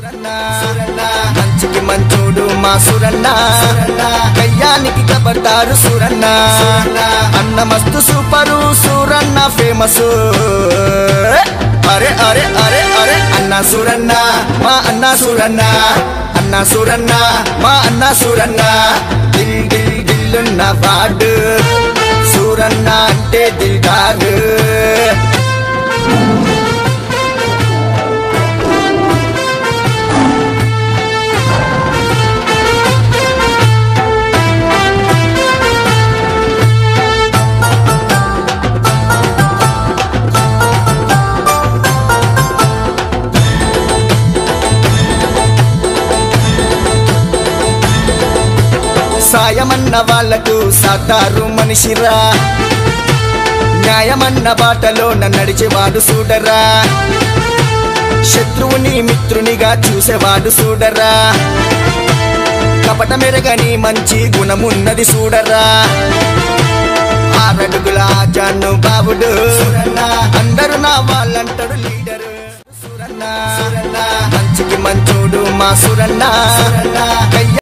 మంచికి మంచోడు మా సురన్న కయ్యానికి కబడతారు సురన్న అన్న మస్తు సూపరు సురన్న ఫేమస్ అరే అరే అరే అరే అన్న సురన్న మా అన్న సురన్న అన్న సురన్న మా అన్న సురన్న దిల్ దిల్ దిల్లున్న వాడు సురన్న అంటే దిల్దారు సాయమన్న వాళ్లకు సాతారు మనిషిరా న్యాయమన్న బాటలో నడిచేవాడు చూడరా శత్రువుని మిత్రునిగా చూసేవాడు చూడరా కపట మెరగని మంచి గుణమున్నది చూడరా ఆరడుగుల జాను బాబుడు అందరూ నా వాళ్ళంటాడు లీడరు సురన్న మంచికి మంచోడు మా సురన్న